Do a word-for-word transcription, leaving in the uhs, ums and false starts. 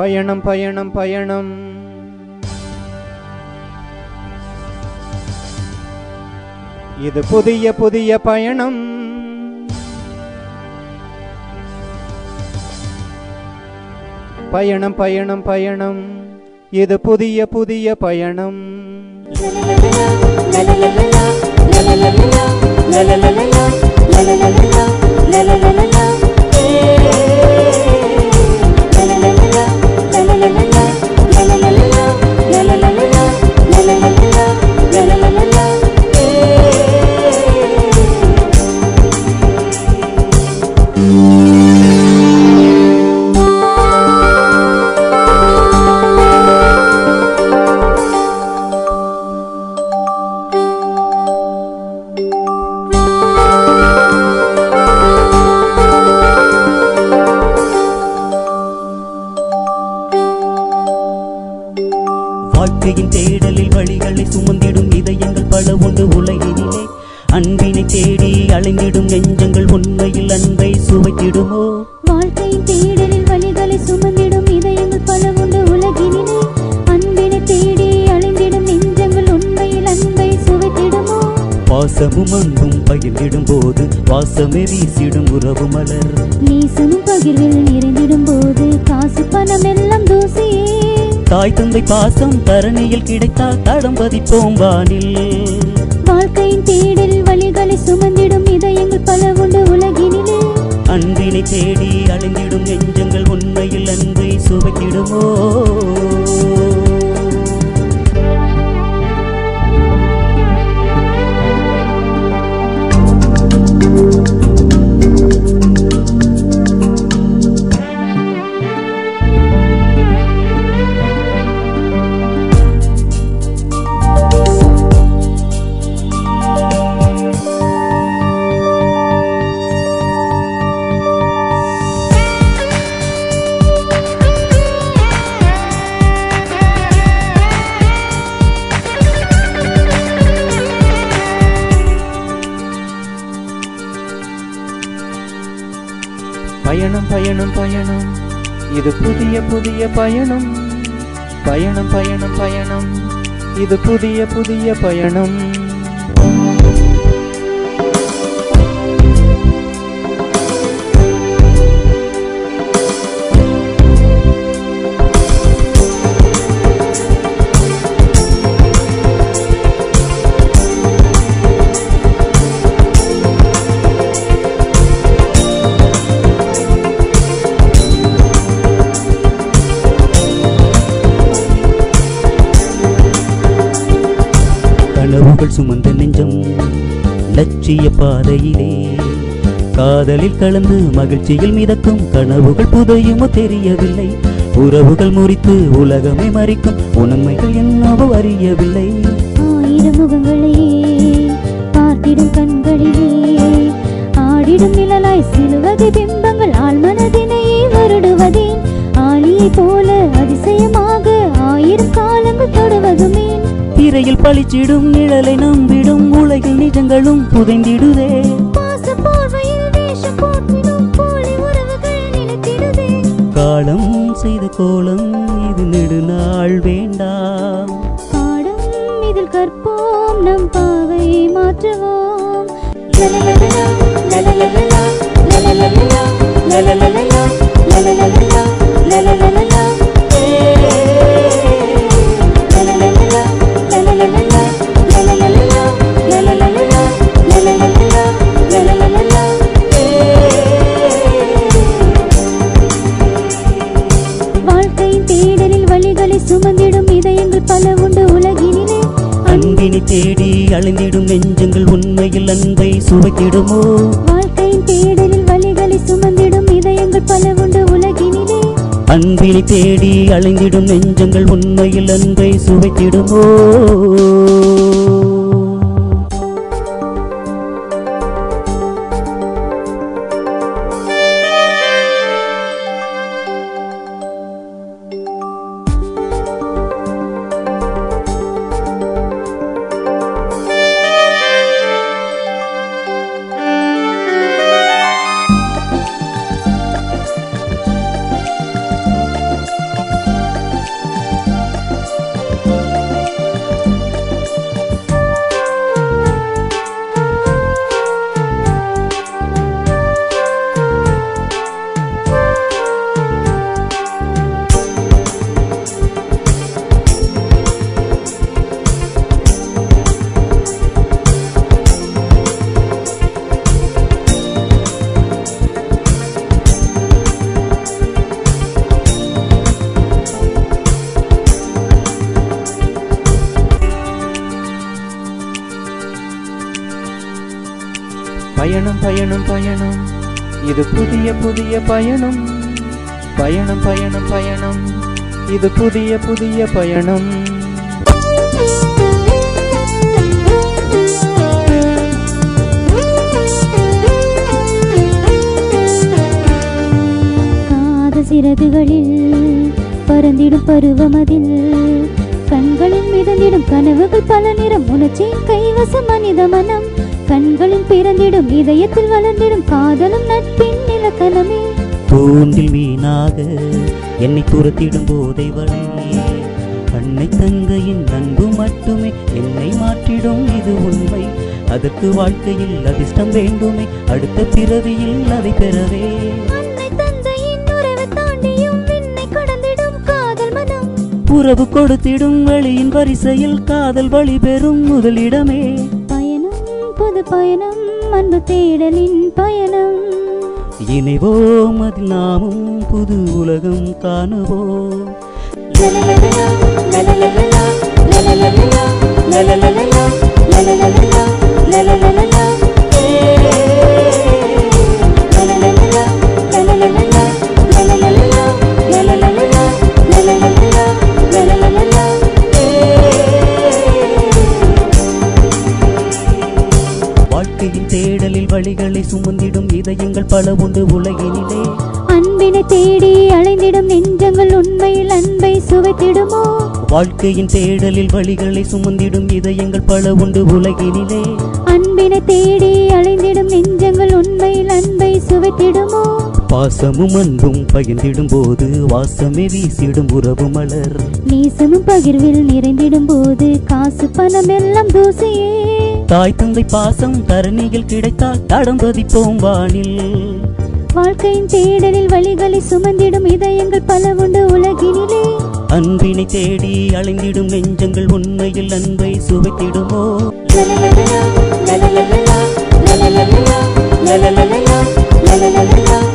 பயணம் பயணம் பயணம். இது புதிய புதிய பயணம். பயணம் பயணம் பயணம். இது புதிய புதிய பயணம். வாழ்க்கையின் தேடலில் வழிகளை சுமந்திடும் இதயங்கள் பல உண்டு உலகினிலே. அன்பினை தேடி அலைந்திடும் நெஞ்சங்கள் உண்மையில் அன்பை சுவைத்திடுமோ? வாழ்க்கையின் தேடலில் வழிகளை சுமந்திடும் இதயங்கள் பல உண்டு உலகினிலே. அன்பினை தேடி அலைந்திடும் நெஞ்சங்கள் உண்மையில் அன்பை சுவைத்திடுமோ? பாசமும் அன்பும் பகிர்ந்திடும் போது வாசமே வீசிடும் உறவு மலர். நேசமும் பகிர்வில் நிறைந்திடும் போது காசு பணம் எல்லாம் தூசியே. தாய் தந்தை பாசம் தரணியில் கிடைத்தால் தடம் பதிப்போம் வானில். வாழ்க்கையின் தேடலில் வழிகளை சுமந்திடும் இதயங்கள் பல உண்டு உலகினிலே. அன்பினை தேடி அலைந்திடும் நெஞ்சங்கள் உண்மையில் அன்பை சுவைத்திடுமோ? பயணம் பயணம் பயணம். இது புதிய புதிய பயணம். பயணம் பயணம் பயணம். இது புதிய புதிய பயணம். கனவுகள் சுமந்த நெஞ்சம் லட்சிய பாதையிலே. காதலில் கலந்து மகிழ்ச்சியில் மிதக்கும் கனவுகள் புதையுமோ தெரியவில்லை. உறவுகள் முறித்து உலகமே மறிக்கும் உண்மைகள் என்னவோ அறியவில்லை. ஆயிரம் முகங்களையே பார்த்திடும் கண்களிலே ஆடிடும் நிழலாய் சிலுவகை பிம்பங்கள் ஆழ்மனதினையே வருடுவதேன்? ஆளியை போல அதிசயமாக ஆயிரம் காலங்கள் தொடுவதுமே. திரையில் பளிச்சிடும் நிழலை நம்பிடும் உலகில் நிஜங்களும் புதைந்திடுதே. காலம் செய்த கோலம் இது நெடுநாள் வேண்டாம். பாடம் இதில் கற்போம் நம் பாவை மாற்றுவோம். சுமந்திடும் இதயங்கள் பல உண்டு உலகினிலே. அன்பினை தேடி அலைந்திடும் நெஞ்சங்கள் உண்மையில் அன்பை சுவைத்திடுமோ? வாழ்க்கையின் தேடலில் வழிகளை சுமந்திடும் இதயங்கள் பல உண்டு உலகினிலே. அன்பினை தேடி அலைந்திடும் நெஞ்சங்கள் உண்மையில் அன்பை சுவைத்திடுமோ? பயணம் பயணம் பயணம் இது புதிய புதிய பயணம். பயணம் பயணம் பயணம் இது புதிய புதிய பயணம். சிறகுகளில் பறந்திடும் பருவமதில் கண்களில் மிதந்திடும் கனவுகள் பல நிறம். உணர்ச்சியின் கைவசம் மனித மனம் கண்களில் பிறந்திடும் இதயத்தில் வளர்ந்திடும் காதலும் நட்பின் இலக்கணமே. தூண்டில் வீணாக என்னை துரத்திடும் போதை வழி அன்னை தங்கையின் அன்பு மட்டுமே என்னை மாற்றிடும் இது உண்மை. அதற்கு வாழ்க்கையில் அதிர்ஷ்டம் வேண்டுமே அடுத்த பிறவியில் அதை பெறவே. உறவு கொடுத்திடும் வழியின் வரிசையில் காதல் வழி பெறும் முதலிடமே. பயணம் புது பயணம் அன்பு தேடலின் பயணம். இணைவோம் அதில் நாமும் புது உலகம் காணுவோம். வாழ்க்கையின் தேடலில் வழிகளை சுமந்திடும் இதயங்கள் பல உண்டு உலகினிலே. அன்பினை தேடி அலைந்திடும் நெஞ்சங்கள் உண்மையில் அன்பை சுவைத்திடுமோ. வாழ்க்கையின் தேடலில் வழிகளை சுமந்திடும் இதயங்கள் பல உண்டு உலகினிலே. அன்பினை தேடி அலைந்திடும் நெஞ்சங்கள் உண்மையில் அன்பை சுவைத்திடுமோ. பாசமும் அன்பும் பகிர்ந்திடும் போது வாசமே வீசிடும் உறவு மலர். நேசமும் பகிர்வில் நிறைந்திடும் போது காசு பணம் எல்லாம் தூசியே. தாய் தந்தை பாசம் தரணியில் கிடைத்தால் தடம் பதிப்போம் வானில். வாழ்க்கையின் தேடலில் வழிகளை சுமந்திடும் இதயங்கள் பல உண்டு உலகினிலே. அன்பினை தேடி அலைந்திடும் நெஞ்சங்கள் உண்மையில் அன்பை சுவைத்திடுமோ. லலலலலா லலலலலா லலலலலா லலலலலா லலலலலா